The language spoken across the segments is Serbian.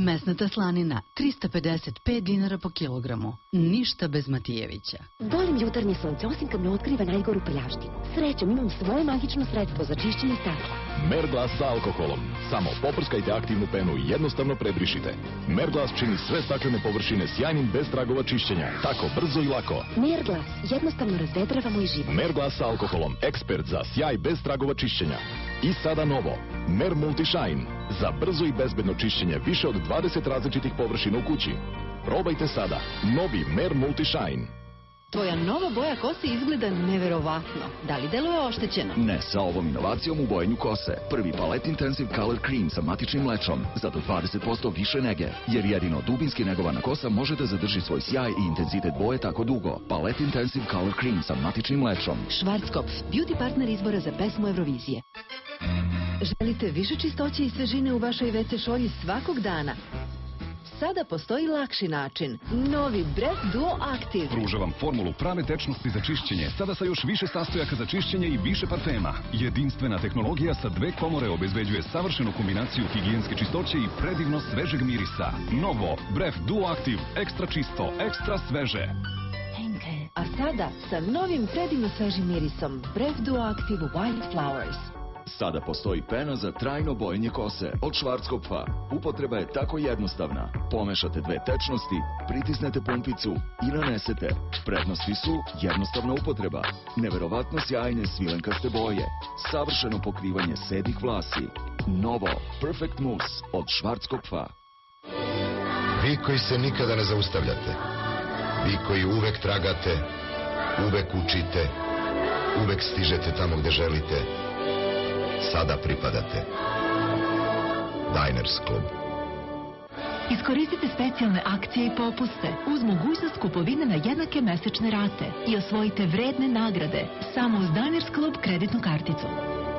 Mesnata slanina 355 dinara po kilogramu. Ništa bez Matijevića. Volim jutarnje sunce, osim kad me otkriva najgoru prljavštinu. Srećom, imam svoje magično sredstvo za čišćenje stakla. Merglas sa alkoholom. Samo poprskajte aktivnu penu i jednostavno prebrišite. Merglas čini sve staklene površine sjajnim bez tragova čišćenja. Tako brzo i lako. Merglas jednostavno razvedrava moj život. Merglas sa alkoholom. Ekspert za sjaj bez tragova čišćenja. I sada novo. Mer Multishine. Za brzo i bezbedno čišćenje više od 20 različitih površina u kući. Probajte sada. Novi Mer Multishine. Tvoja nova boja kose izgleda neverovatno. Da li deluje oštećeno? Ne, sa ovom inovacijom u bojenju kose. Prvi Palette Intensive Color Cream sa matičnim mlečom. Za do 20% više nege. Jer jedino dubinski negovana kosa može da zadrži svoj sjaj i intenzitet boje tako dugo. Palette Intensive Color Cream sa matičnim mlečom. Schwarzkopf, beauty partner izbora za pesmu Eurovizije. Želite više čistoće i svežine u vašoj WC šolji svakog dana? Sada postoji lakši način. Novi Bref Duo Active. Pruža vam formulu prave tečnosti za čišćenje, sada sa još više sastojaka za čišćenje i više parfema. Jedinstvena tehnologija sa 2 komore obezbeđuje savršenu kombinaciju higijenske čistoće i predivno svežeg mirisa. Novo Bref Duo Active. Ekstra čisto, ekstra sveže. A sada sa novim predivno svežim mirisom Bref Duo Active White Flowers. Sada postoji pena za trajno bojenje kose od Schwarzkopfa. Upotreba je tako jednostavna. Pomešate 2 tečnosti, pritisnete pumpicu i nanesete. Prednosti su jednostavna upotreba, neverovatno sjajne svilenkaste boje, savršeno pokrivanje sedih vlasi. Novo Perfect Mousse od Schwarzkopfa. Vi koji se nikada ne zaustavljate, vi koji uvek tragate, uvek učite, uvek stižete tamo gde želite, sada pripadate Diners Club. Iskoristite specijalne akcije i popuste uz mogućnost kupovine na jednake mesečne rate i osvojite vredne nagrade samo uz Diners Club kreditnu karticu.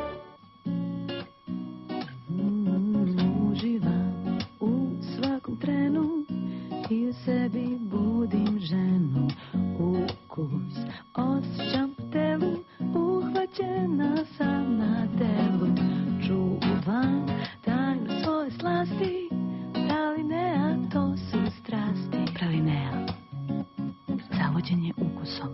Uživam u svakom trenu i u sebi budim ženu. Ukus osjećam u telu, uhvaćena sam na delu. Čuvam tajno svoje slasti, pralinea to su strasti. Pralinea, zavođenje ukusom.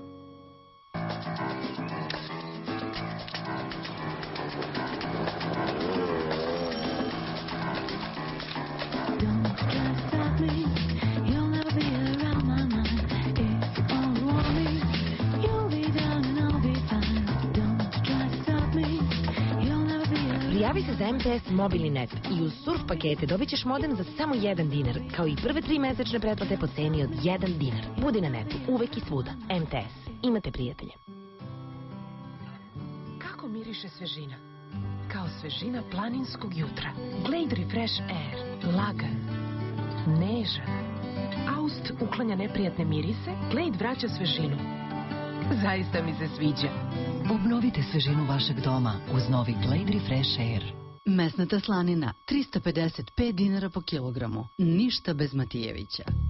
Don't try to stop me, you'll never be around my mind. If you all want me, you'll be down and I'll be fine. Don't try to stop me, you'll never be around. Prijavi se za MTS mobilni net i uz surf pakete dobit ćeš modem za samo 1 dinar, kao i prve 3 mesečne pretplate po ceni od 1 dinar. Budi na netu, uvek i svuda. MTS. Imate prijatelje. Kako miriše svežina? Kao svežina planinskog jutra. Glade Refresh Air. Lagan. Nežan. Aust uklanja neprijatne mirise, Glade vraća svežinu. Zaista mi se sviđa. Obnovite svežinu vašeg doma uz novi Glade Refresh Air. Mesnata slanina 355 dinara po kilogramu. Ništa bez Matijevića.